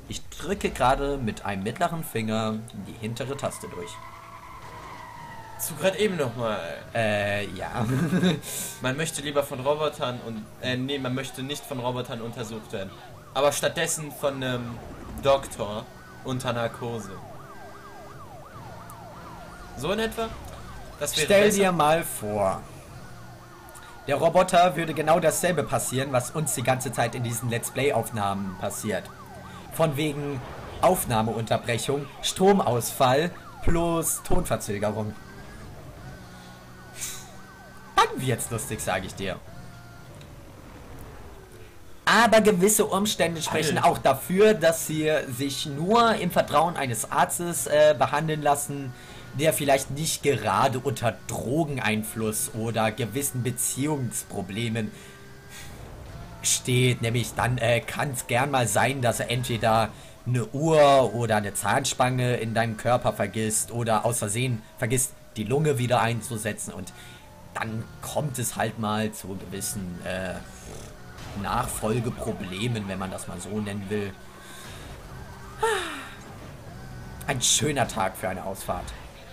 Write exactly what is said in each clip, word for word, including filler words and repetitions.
Ich drücke gerade mit einem mittleren Finger die hintere Taste durch. Zu gerade eben nochmal. Äh, ja. Man möchte lieber von Robotern und... Äh, nee, man möchte nicht von Robotern untersucht werden. Aber stattdessen von einem Doktor unter Narkose. So in etwa? Das wäre Stell besser. dir mal vor, der Roboter würde genau dasselbe passieren, was uns die ganze Zeit in diesen Let's Play-Aufnahmen passiert. Von wegen Aufnahmeunterbrechung, Stromausfall plus Tonverzögerung. Dann wird's lustig, sage ich dir. Aber gewisse Umstände sprechen Alter. auch dafür, dass sie sich nur im Vertrauen eines Arztes äh, behandeln lassen, der vielleicht nicht gerade unter Drogeneinfluss oder gewissen Beziehungsproblemen steht. Nämlich dann äh, kann es gern mal sein, dass er entweder eine Uhr oder eine Zahnspange in deinem Körper vergisst oder aus Versehen vergisst, die Lunge wieder einzusetzen. Und dann kommt es halt mal zu gewissen äh, Nachfolgeproblemen, wenn man das mal so nennen will. Ein schöner Tag für eine Ausfahrt.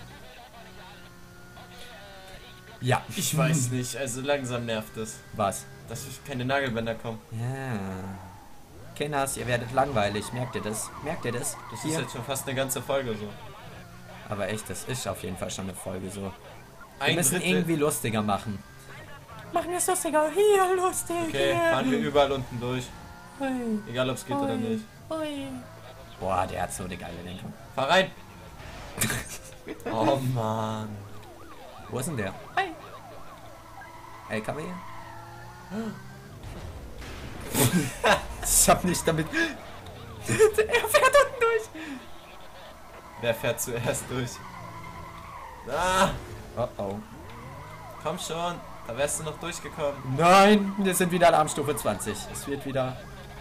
Ja. Ich weiß nicht, also langsam nervt es, Was? dass keine Nagelbänder kommen. Ja. Kinders, ihr werdet langweilig. Merkt ihr das? Merkt ihr das? Das Hier? ist jetzt schon fast eine ganze Folge so. Aber echt, das ist auf jeden Fall schon eine Folge so. Wir Ein müssen Drittel. irgendwie lustiger machen. Machen wir es lustiger. Hier, lustig. Okay, hier. fahren wir überall unten durch. Ui, Egal ob es geht oder ui, nicht. ui. Boah, der hat so eine geile Lenkung. Fahr rein! Oh Mann. Wo ist denn der? Hi. L K W? Ich hab nicht damit... Er fährt unten durch. Wer fährt zuerst durch? Ah, Oh oh. komm schon. Da wärst du noch durchgekommen. Nein, wir sind wieder an Armstufe zwanzig. Es wird wieder...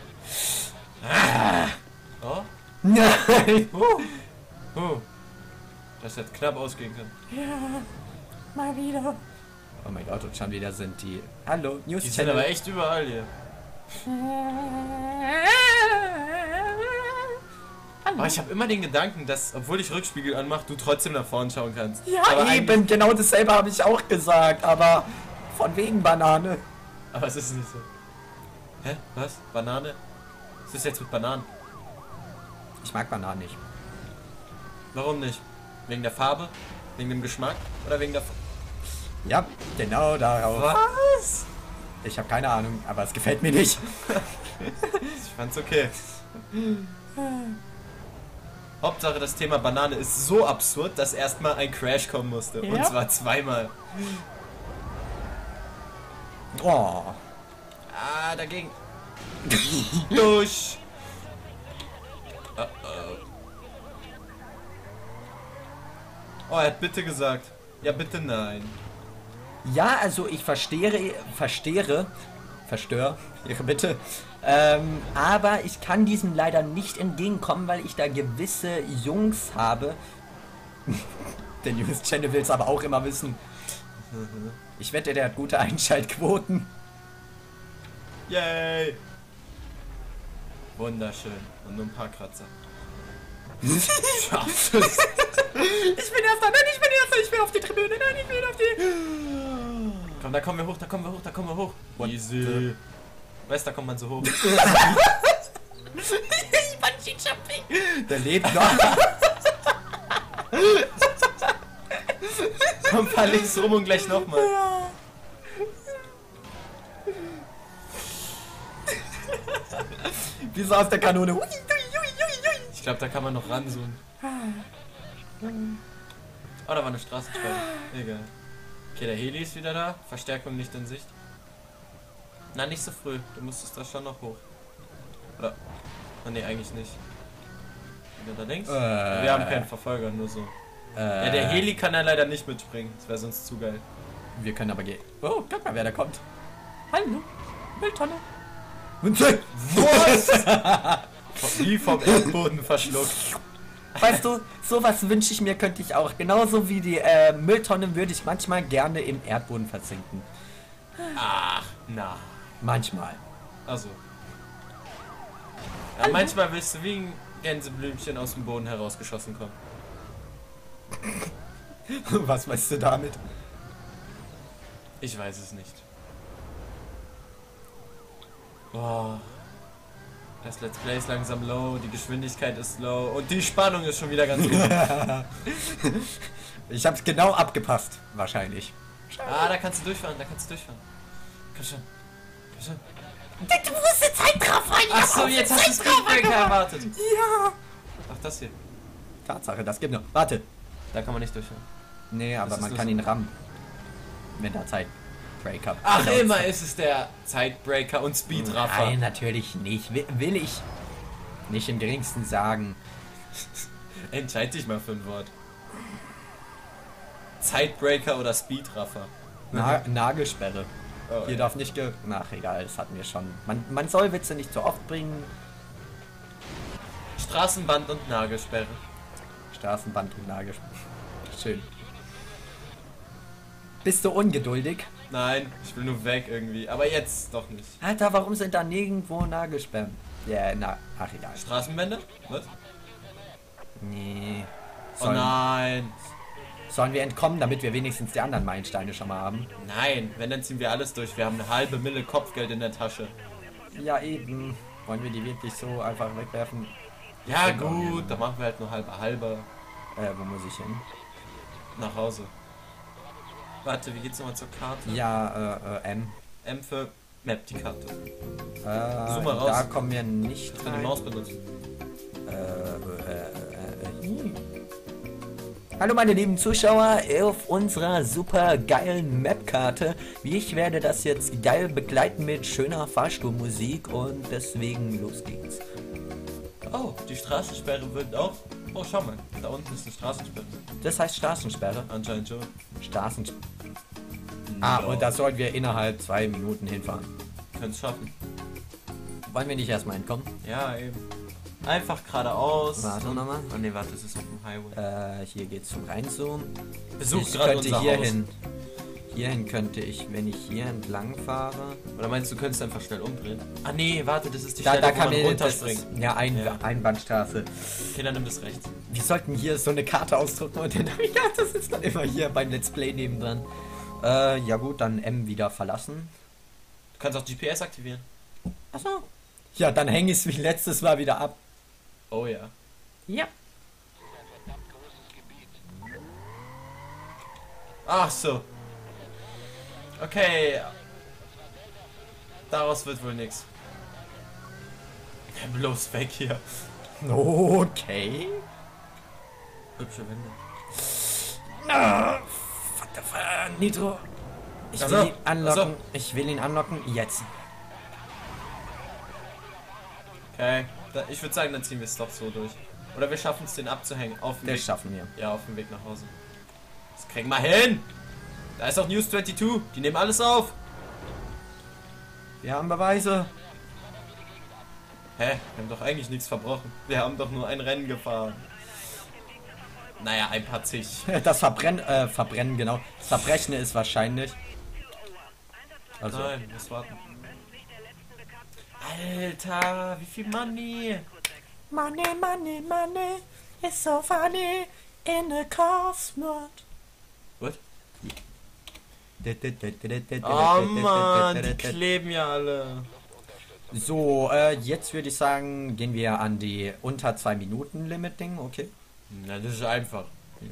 Oh? Nein! Huh. Huh. Das hätte knapp ausgehen können. Ja, mal wieder. Oh mein Gott, und schon wieder sind die... Hallo, News Die sind Channel. aber echt überall hier. Aber ich habe immer den Gedanken, dass, obwohl ich Rückspiegel anmache, du trotzdem nach vorne schauen kannst. Ja, aber Eben, eigentlich- genau dasselbe habe ich auch gesagt, aber von wegen Banane. Aber es ist nicht so. Hä? Was? Banane? Was ist jetzt mit Bananen? Ich mag Bananen nicht. Warum nicht? Wegen der Farbe? Wegen dem Geschmack? Oder wegen der... F Ja, genau darauf. Was? Ich habe keine Ahnung, aber es gefällt mir nicht. Ich fand's okay. Hauptsache, das Thema Banane ist so absurd, dass erstmal ein Crash kommen musste. Und Ja. zwar zweimal. Oh. Ah, dagegen. Durch. Oh, oh. Oh, er hat bitte gesagt. Ja, bitte nein. Ja, also ich verstehe, verstehe, verstöre, Ihre Bitte. Ähm, aber ich kann diesem leider nicht entgegenkommen, weil ich da gewisse Jungs habe. Der News Channel will es aber auch immer wissen. Ich wette, der hat gute Einschaltquoten. Yay. Wunderschön. Und nur ein paar Kratzer. Schaffst du's? Ich bin erster, nein, ich bin erster, ich will auf die Tribüne, nein, ich will auf die... Komm, da kommen wir hoch, da kommen wir hoch, da kommen wir hoch. What Easy. Weißt, da kommt man so hoch. Bungee Jumping. Der lebt noch. Komm, fahr links rum und gleich nochmal. Wie so aus der Kanone. Hui. Ich glaube, da kann man noch ranzoomen. Oh, da war eine Straßensperre. Egal. Okay, der Heli ist wieder da. Verstärkung nicht in Sicht. Na, nicht so früh. Du musstest da schon noch hoch. Oder? Oh, nee, eigentlich nicht. Wieder da links? Äh. Wir haben keinen Verfolger, nur so. Äh, Ja, der Heli kann ja leider nicht mitspringen. Das wäre sonst zu geil. Wir können aber gehen. Oh, guck mal, wer da kommt. Hallo, Mülltonne. Was? Wie vom Erdboden verschluckt. Weißt du, sowas wünsche ich mir, könnte ich auch. Genauso wie die äh, Mülltonne würde ich manchmal gerne im Erdboden versinken. Ach, na. Manchmal. Also. Ja, manchmal willst du wie ein Gänseblümchen aus dem Boden herausgeschossen kommen. Was weißt du damit? Ich weiß es nicht. Boah. Das Let's Play ist langsam low, die Geschwindigkeit ist low und die Spannung ist schon wieder ganz gut. Ich hab's genau abgepasst, wahrscheinlich. Ah, da kannst du durchfahren, da kannst du durchfahren. Komm schon. Komm schon. Du musst die Zeit drauf rein. Achso, jetzt hast du Speedbreaker erwartet. Ja. Ach, das hier. Tatsache, das gibt noch. Warte. Da kann man nicht durchfahren. Nee, aber ist man lustig. kann ihn rammen. Wenn da Zeit. Breakup. Ach, immer ist es der Zeitbreaker und Speedraffer. Nein, natürlich nicht. Will, will ich nicht im geringsten sagen. Entscheid dich mal für ein Wort. Zeitbreaker oder Speedraffer? Na, Nagelsperre. Oh, Hier ja. darf nicht ge... Ach, egal, das hatten wir schon. Man, man soll Witze nicht so oft bringen. Straßenband und Nagelsperre. Straßenband und Nagelsperre. Schön. Bist du ungeduldig? Nein, ich will nur weg irgendwie. Aber jetzt doch nicht. Alter, warum sind da nirgendwo Nagelsperren? Ja, na... Ach, egal. Straßenbänder? Was? Nee. Oh Sollen, nein. sollen wir entkommen, damit wir wenigstens die anderen Meilensteine schon mal haben? Nein, wenn, dann ziehen wir alles durch. Wir haben eine halbe Mille Kopfgeld in der Tasche. Ja, eben. Wollen wir die wirklich so einfach wegwerfen? Ja Stimmt auch, gut, ja. dann machen wir halt nur halbe halbe Äh, wo muss ich hin? nach Hause. Warte, wie geht's nochmal zur Karte? Ja, äh, äh, M. M für Map, die Karte. Äh, Zoom mal raus. da kommen wir nicht Ich kann die rein. Maus benutzen. Äh, äh, äh, äh, Hallo meine lieben Zuschauer auf unserer super geilen Mapkarte. Ich werde das jetzt geil begleiten mit schöner Fahrstuhlmusik und deswegen los geht's. Oh, die Straßensperre wird auch... Oh, schau mal, da unten ist eine Straßensperre. Das heißt Straßensperre. Anscheinend schon. Straßensperre. Ah, Ja. und da sollen wir innerhalb zwei Minuten hinfahren. Könnt's schaffen. Wollen wir nicht erstmal hinkommen? Ja, eben. Einfach geradeaus. Warte nochmal. Oh ne, warte, das ist auf dem Highway. Äh, hier geht's zum Reinzoomen. Besuch Ich gerade könnte unser hier Haus. hin. Hierhin könnte ich, wenn ich hier entlang fahre. Oder meinst du, du könntest einfach schnell umdrehen? Ah nee, warte, das ist die Da, Stelle, da wo kann man man das runterspringt. ist, ja, ein, Ja. Einbahnstraße. Okay, dann nimm das rechts. Wir sollten hier so eine Karte ausdrucken und dann, ja, das ist dann immer hier beim Let's Play nebendran. Äh, ja gut, dann M wieder verlassen. Du kannst auch G P S aktivieren. Achso. Ja, dann hänge ich es wie letztes Mal wieder ab. Oh ja. Ja. Ach so. Okay. Daraus wird wohl nichts. Bloß weg hier. Okay. Hübsche Wände. Ah, verdammt, Nitro. Ich Ach will so, ihn anlocken. ach so. Ich will ihn anlocken. Jetzt. Okay. Da, ich würde sagen, dann ziehen wir es doch so durch. Oder wir schaffen es, den abzuhängen. Auf dem Das Weg. schaffen wir. Ja, auf dem Weg nach Hause. Das kriegen wir hin. Da ist auch News zweiundzwanzig. Die nehmen alles auf. Wir haben Beweise. Hä? Wir haben doch eigentlich nichts verbrochen. Wir haben doch nur ein Rennen gefahren. Naja, ein paar zig. Das Verbrennen, äh, Verbrennen, genau. Das Verbrechen ist wahrscheinlich. Also, Nein, muss warten. Alter, wie viel Money? Money, money, money. It's so funny in the cosmos. What? Oh Mann, die kleben ja alle. So, äh, jetzt würde ich sagen, gehen wir an die unter zwei Minuten Limit Ding, okay? Na, das ist einfach.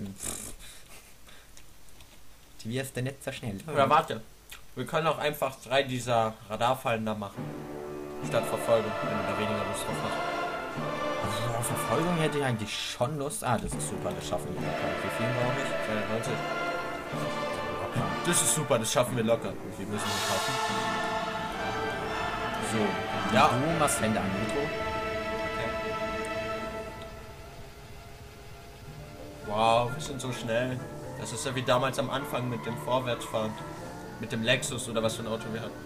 Die wirst du nicht so schnell. Oder warte. Wir können auch einfach drei dieser Radarfallen da machen. Statt Verfolgung, wenn du da weniger Lust drauf hast. Also, auf Verfolgung hätte ich eigentlich schon Lust. Ah, das ist super, das schaffen wir locker. Wie viel brauche ich? zweihundertneunzig. Das ist super, das schaffen wir locker. Wie viel müssen wir schaffen? So, Ja. du machst Hände an Nitro. Wow, wir sind so schnell. Das ist ja wie damals am Anfang mit dem Vorwärtsfahren. Mit dem Lexus oder was für ein Auto wir hatten.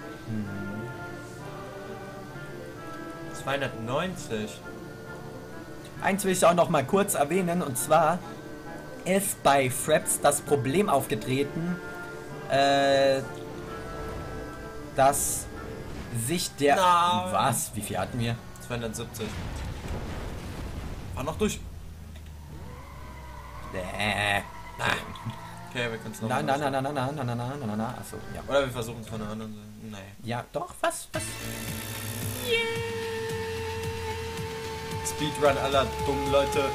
zweihundertneunzig. Eins will ich auch noch mal kurz erwähnen, und zwar ist bei Fraps das Problem aufgetreten, äh, dass sich der... Nein. Was? Wie viel hatten wir? zweihundertsiebzig. Fahr noch durch. Äh. Okay, wir können es noch Na, mal na, na, na, na, na, na, na, na, na, na, achso, ja. Oder wir versuchen es von der anderen Seite. Nee. Ja, doch, was, was? Speedrun aller dummen Leute.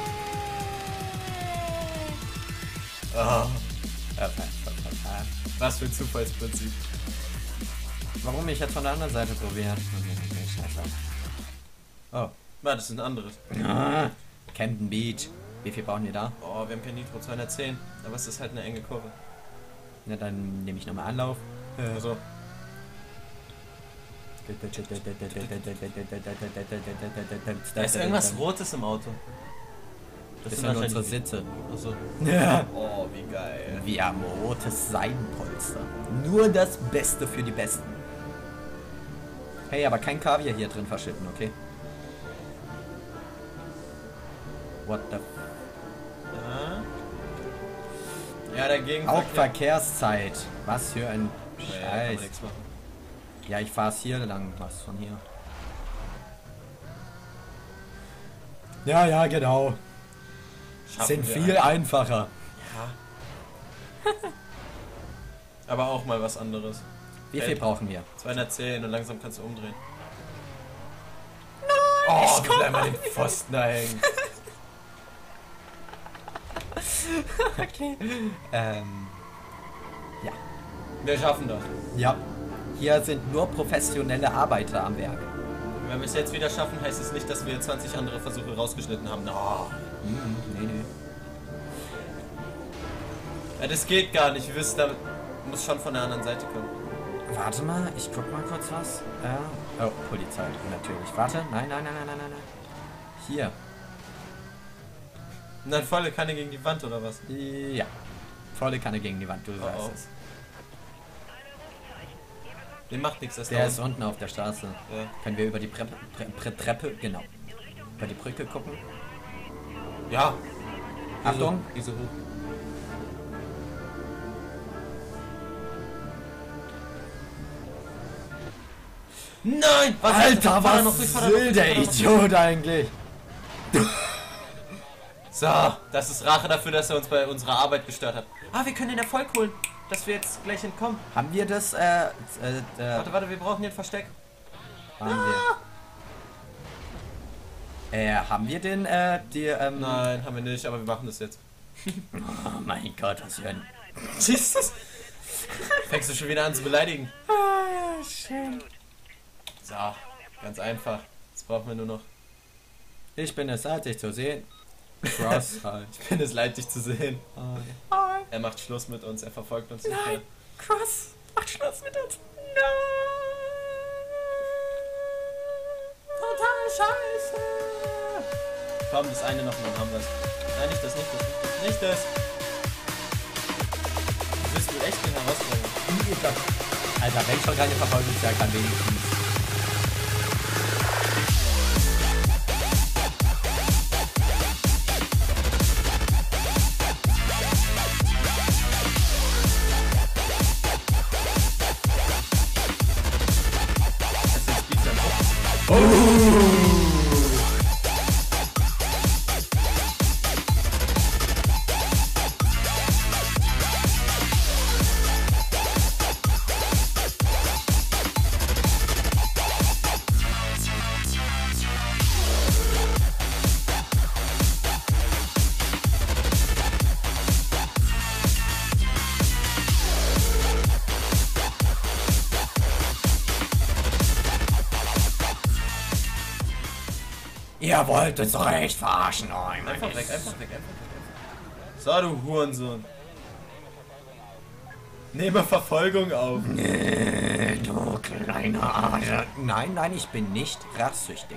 Ah, Äh, äh, äh, äh. was für ein Zufallsprinzip. Warum ich jetzt von der anderen Seite probiert? Okay, scheiße. Oh. Na, das ist ein anderes. Ah, Camden Beach. Wie viel brauchen wir da? Oh, wir haben kein Nitro, zweihundertzehn. Aber es ist halt eine enge Kurve. Na, dann nehme ich nochmal Anlauf. Also, da ist irgendwas Rotes im Auto. Das sind sind unsere wahrscheinlich- Sitze. Also, Ja. oh, wie geil. Wir haben rotes Seidenpolster. Nur das Beste für die Besten. Hey, aber kein Kaviar hier drin verschütten, okay? What the... Ja, ja dagegen. Auch Verkehrszeit. Was für ein Ja, kann man Scheiß. nichts machen. Ja, ich fahre es hier lang. Was von hier? Ja, ja, genau. Schaffen Sind wir viel ein- einfacher. Ja. Aber auch mal was anderes. Wie viel Äh, brauchen wir? zweihundertzehn und langsam kannst du umdrehen. Nein, oh, bleib mal den Pfosten da hängen. Okay. Ähm. Ja. Wir schaffen das. Ja. Hier sind nur professionelle Arbeiter am Werk. Wenn wir es jetzt wieder schaffen, heißt es nicht, dass wir zwanzig andere Versuche rausgeschnitten haben. Oh. Mhm, nee, nee. Ja, das geht gar nicht. Wir wissen, da muss schon von der anderen Seite kommen. Warte mal, ich guck mal kurz was. Ja. Oh, Polizei, natürlich. Warte, nein, nein, nein, nein, nein, nein, nein. Hier. Und dann volle Kanne gegen die Wand oder was? Ja. Volle Kanne gegen die Wand, du Oh, weißt oh. es. Dem macht nichts, das Der da ist unten auf der Straße. Ja. Können wir über die Pre Pre Pre Treppe, genau. Über die Brücke gucken. Ja. Achtung. Wie so hoch. Nein! Was Alter, Ich fahr da was noch, ich fahr da noch, will ich der fahr da noch. Idiot eigentlich? So, das ist Rache dafür, dass er uns bei unserer Arbeit gestört hat. Ah, wir können den Erfolg holen, dass wir jetzt gleich entkommen. Haben wir das, äh, äh, äh Warte, warte, wir brauchen hier ein Versteck. haben wir. Äh, haben wir den, äh, die, ähm... Nein, haben wir nicht, aber wir machen das jetzt. Oh mein Gott, was für ein... Jesus! Fängst du schon wieder an zu beleidigen? Ah, schön. So, ganz einfach. Jetzt brauchen wir nur noch. Ich bin es satt, dich zu sehen. Cross halt. Ich bin es leid, dich zu sehen. Oh, Er macht Schluss mit uns, er verfolgt uns nicht mehr. nein, Cross, mach Schluss mit uns. Nein. Total scheiße. Komm, das eine noch, dann haben wir es. Nein, nicht das, nicht das, nicht das, nicht das. Du bist wohl echt eine Herausforderung. Alter, wenn schon keine Verfolgungsjagd, dann wenigstens. Das ist Speedrun. Ihr wollt uns doch echt verarschen, oh, ich mein, Einfach weg, einfach weg, einfach weg. So, du Hurensohn. Nehme Verfolgung auf. Äh, du kleiner Arsch. Nein, nein, ich bin nicht rachsüchtig.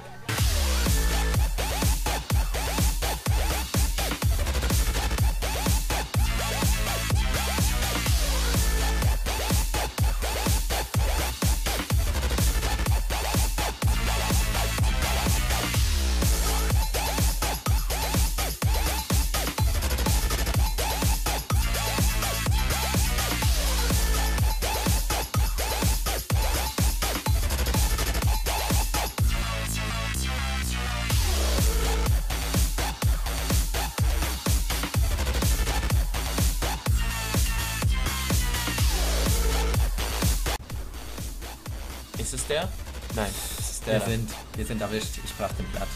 es der? Nein, es ist der. Wir da. sind, wir sind erwischt. Ich brach den Blatt.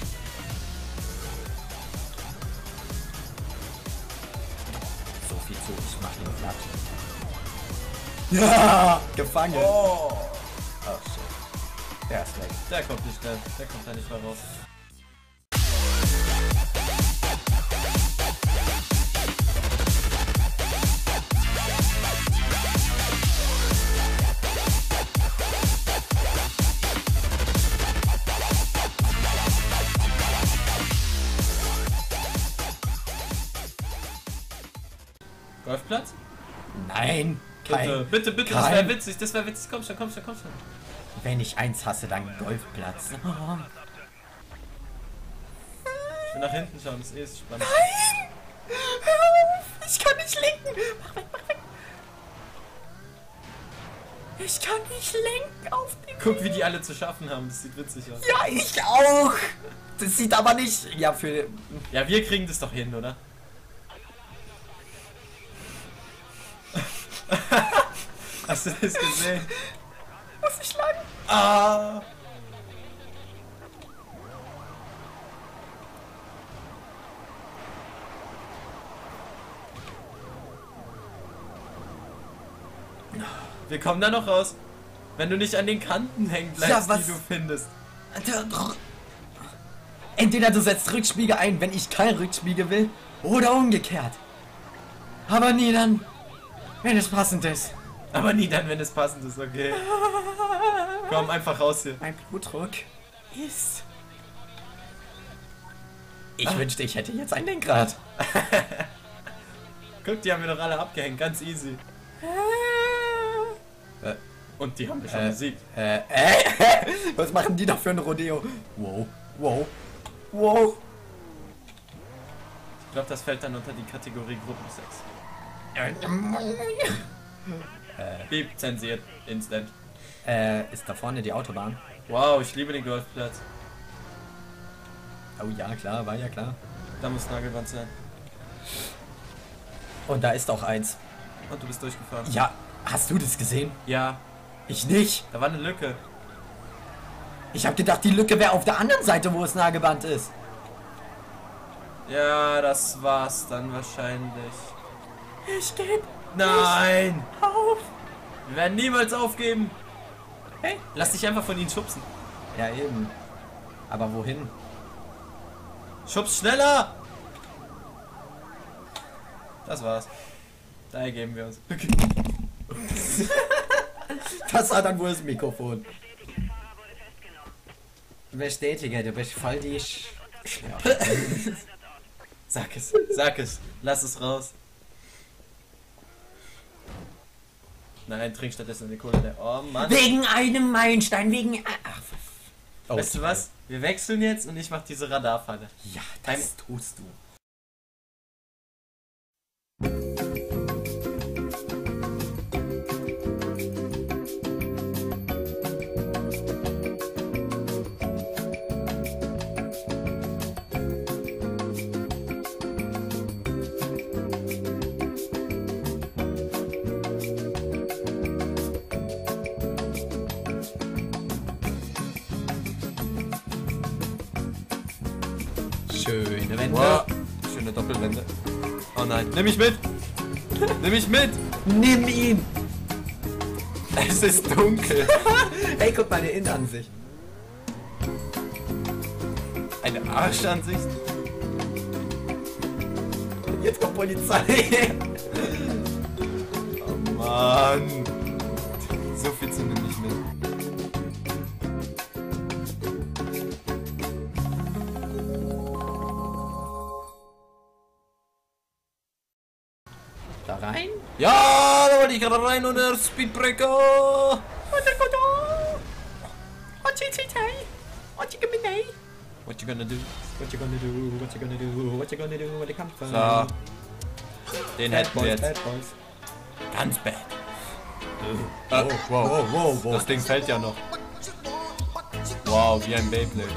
So viel zu, ich mach den Blatt. Ja! Gefangen! Oh! Oh shit. Der ist weg. Der kommt nicht mehr. Der kommt da nicht mehr raus. Golfplatz? Nein! Kein, Bitte, bitte, bitte, das kein- wäre witzig, das wäre witzig. Komm schon, komm schon, komm schon. Wenn ich eins hasse, dann Golfplatz. Ich will nach hinten schauen, das ist eh spannend. Nein! Hör auf! Ich kann nicht lenken! Mach weg, mach weg! Ich kann nicht lenken auf den... Guck, wie die alle zu schaffen haben, das sieht witzig aus. Ja, ich auch! Das sieht aber nicht... Ja, für... Ja, wir kriegen das doch hin, oder? Hast du das gesehen? Muss ich lang? Ah! Wir kommen da noch raus. Wenn du nicht an den Kanten hängen bleibst, Ja, was- die du findest. Entweder du setzt Rückspiegel ein, wenn ich kein Rückspiegel will, oder umgekehrt. Aber nie dann, wenn es passend ist. Aber nie dann, wenn es passend ist, okay. Komm, einfach raus hier. Mein Blutdruck ist... Ich wünschte, ich hätte jetzt ein Lenkrad. Guck, die haben wir doch alle abgehängt, ganz easy. Äh, Und die haben wir schon Äh. besiegt. äh, äh, was machen die da für ein Rodeo? Wow, wow, wow. Ich glaube, das fällt dann unter die Kategorie Gruppensex. Piep, zensiert, instant. Äh, ist da vorne die Autobahn? Wow, ich liebe den Golfplatz. Oh ja, klar, war ja klar. Da muss Nagelwand sein. Und da ist auch eins. Und du bist durchgefahren. Ja, hast du das gesehen? Ja, Ich nicht. da war eine Lücke. Ich habe gedacht, die Lücke wäre auf der anderen Seite, wo es Nagelband ist. Ja, das war's dann wahrscheinlich. Ich geb Nein! auf. Wir werden niemals aufgeben. Hey. Lass dich einfach von ihnen schubsen. Ja, eben. Aber wohin? Schubs schneller! Das war's. Da ergeben wir uns. Okay. Das war dann wohl das Mikrofon. Bestätige, du bist voll die Sch... Sag es, sag es. Lass es raus. Nein, trink stattdessen eine Cola. Der oh Mann. Wegen einem Meilenstein, wegen... Ach, oh, Weißt du was? Wir wechseln jetzt und ich mach diese Radarfalle. Ja, das tust du. Schöne Wände. Wow. Schöne Doppelwände. Oh nein. Nimm mich mit! Nimm mich mit! Nimm ihn! Es ist dunkel. Ey, guck mal, der Innenansicht. Eine Arschansicht. Jetzt kommt Polizei. Oh Mann. So viel zu nimm ich mit. Da rein? Ja, da wollte ich gerade rein und der Speedbreaker. What you gonna do? What you gonna do? What you gonna do? What you gonna do? What you come from? So. Den Bad hätten wir Boys, jetzt. Bad Boys. Ganz bad. Oh, Äh, wow. wow, wow, wow. Das Ding fällt ja noch. Wow, wie ein Beyblade.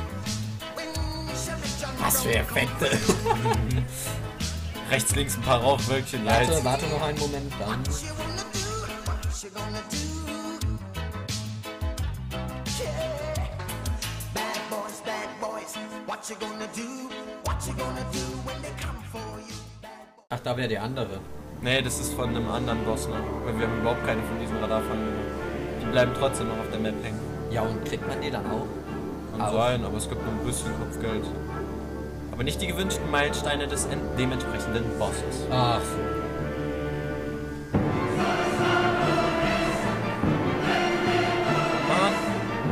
Was für Effekte. Rechts, links ein paar Rauchwölkchen. Ja, Warte, jetzt. warte noch einen Moment, dann. What you gonna do? What you gonna do when they come for you? Ach, da wäre die andere. Nee, das ist von einem anderen Boss noch. Weil wir haben überhaupt keine von diesen Radarfallen mehr. Die bleiben trotzdem noch auf der Map hängen. Ja, und kriegt man die dann auch? Kann Aber- sein, aber es gibt nur ein bisschen Kopfgeld. Aber nicht die gewünschten Meilensteine des en- dementsprechenden Bosses. Ach so. Mann.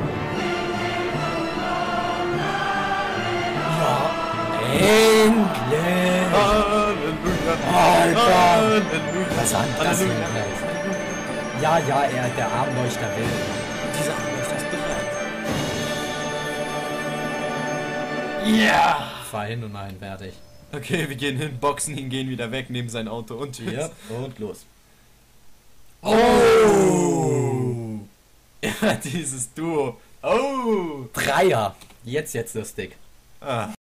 Endlich! Halleluja. Alter! Halleluja. Was hat das denn gleich? Ja, ja, er, der Armleuchter will. Dieser Armleuchter ist bereit. Ja! Fahr hin und mal fertig. Okay, wir gehen hin, boxen ihn, gehen wieder weg, nehmen sein Auto und tschüss. Ja, und los. Oh! Ja, dieses Duo. Oh! Dreier. Jetzt, jetzt lustig. Ah.